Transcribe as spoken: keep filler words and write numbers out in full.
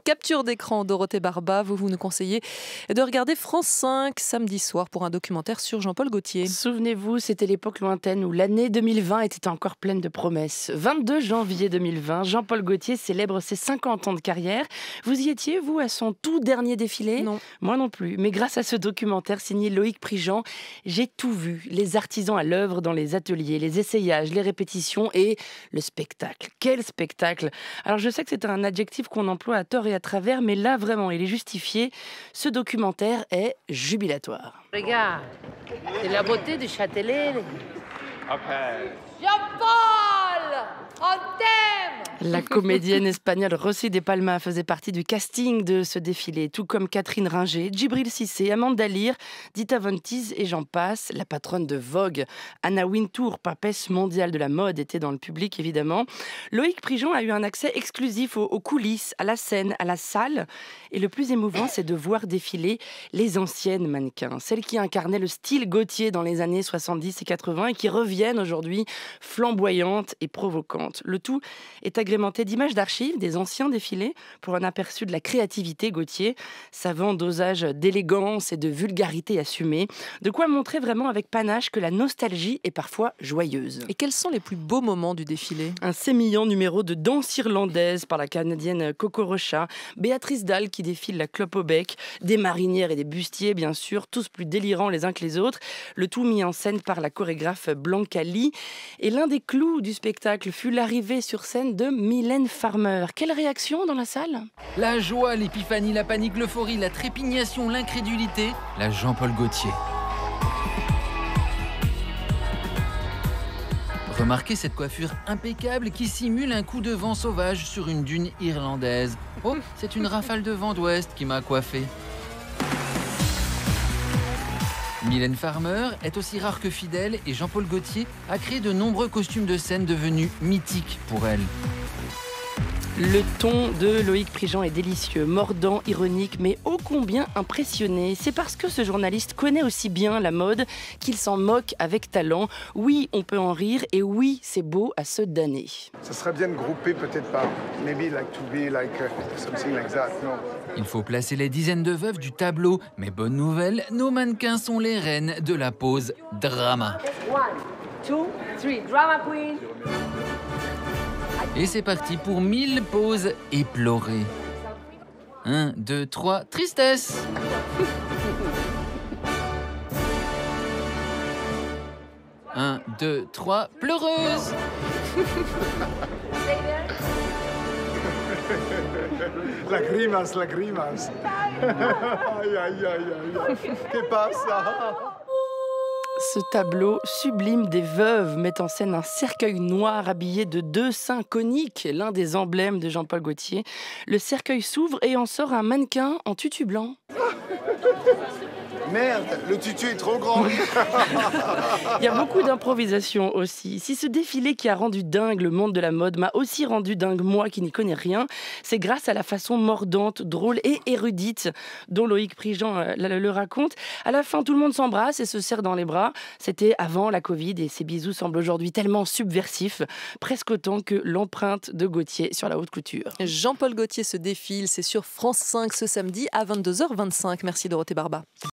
Capture d'écran, Dorothée Barba, vous, vous nous conseillez de regarder France cinq samedi soir pour un documentaire sur Jean-Paul Gaultier. Souvenez-vous, c'était l'époque lointaine où l'année deux mille vingt était encore pleine de promesses. vingt-deux janvier deux mille vingt, Jean-Paul Gaultier célèbre ses cinquante ans de carrière. Vous y étiez, vous, à son tout dernier défilé ? Non. Moi non plus. Mais grâce à ce documentaire signé Loïc Prigent, j'ai tout vu. Les artisans à l'œuvre dans les ateliers, les essayages, les répétitions et le spectacle. Quel spectacle ! Alors je sais que c'est un adjectif qu'on emploie à tort et à travers, mais là vraiment, il est justifié. Ce documentaire est jubilatoire. Regarde, c'est la beauté du Châtelet. Okay. Jean-Paul, on t'aime! La comédienne espagnole Rosy de Palma faisait partie du casting de ce défilé, tout comme Catherine Ringer, Djibril Cissé, Amanda Lear, Dita Von Teese et j'en passe. La patronne de Vogue, Anna Wintour, papesse mondiale de la mode, était dans le public évidemment. Loïc Prigent a eu un accès exclusif aux, aux coulisses, à la scène, à la salle. Et le plus émouvant, c'est de voir défiler les anciennes mannequins, celles qui incarnaient le style Gaultier dans les années soixante-dix et quatre-vingts et qui reviennent aujourd'hui flamboyantes et provocantes. Le tout est agrémenté d'images d'archives des anciens défilés pour un aperçu de la créativité Gaultier, savant dosage d'élégance et de vulgarité assumée, de quoi montrer vraiment avec panache que la nostalgie est parfois joyeuse. Et quels sont les plus beaux moments du défilé ? Un sémillant numéro de danse irlandaise par la Canadienne Coco Rocha, Béatrice Dalle qui défile la clope au bec, des marinières et des bustiers bien sûr, tous plus délirants les uns que les autres, le tout mis en scène par la chorégraphe Blanca Lee. Et l'un des clous du spectacle fut l'arrivée sur scène de Mylène Farmer. Quelle réaction dans la salle ? La joie, l'épiphanie, la panique, l'euphorie, la trépignation, l'incrédulité, la Jean-Paul Gaultier. Remarquez cette coiffure impeccable qui simule un coup de vent sauvage sur une dune irlandaise. Oh, c'est une rafale de vent d'ouest qui m'a coiffé. Mylène Farmer est aussi rare que fidèle et Jean-Paul Gaultier a créé de nombreux costumes de scène devenus mythiques pour elle. Le ton de Loïc Prigent est délicieux, mordant, ironique, mais ô combien impressionné. C'est parce que ce journaliste connaît aussi bien la mode qu'il s'en moque avec talent. Oui, on peut en rire et oui, c'est beau à se damner. Ça serait bien de grouper peut-être par maybe like to be like uh, something like that, non? Il faut placer les dizaines de veuves du tableau, mais bonne nouvelle, nos mannequins sont les reines de la pose drama. One, two, three, drama queen. Et c'est parti pour mille poses éplorées. Un, deux, trois, tristesse. Un, deux, trois, pleureuse. La grimace, la grimace. Aïe, aïe, aïe, aïe. Qu'est-ce passa? Ce tableau sublime des veuves met en scène un cercueil noir habillé de deux seins coniques, l'un des emblèmes de Jean-Paul Gaultier. Le cercueil s'ouvre et en sort un mannequin en tutu blanc. Merde, le tutu est trop grand. Il y a beaucoup d'improvisation aussi. Si ce défilé qui a rendu dingue le monde de la mode m'a aussi rendu dingue moi qui n'y connais rien, c'est grâce à la façon mordante, drôle et érudite dont Loïc Prigent euh, le, le raconte. À la fin, tout le monde s'embrasse et se serre dans les bras. C'était avant la Covid et ces bisous semblent aujourd'hui tellement subversifs, presque autant que l'empreinte de Gaultier sur la haute couture. Jean-Paul Gaultier se défile, c'est sur France cinq ce samedi à vingt-deux heures vingt-cinq. Merci Dorothée Barba.